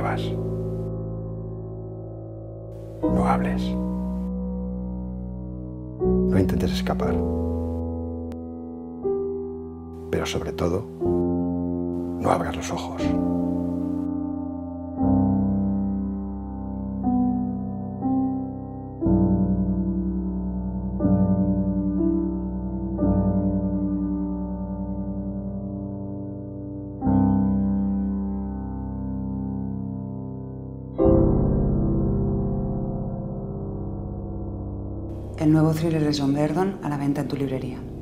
muevas. No hables. No intentes escapar. Pero sobre todo, no abras los ojos. El nuevo thriller de John Verdon a la venta en tu librería.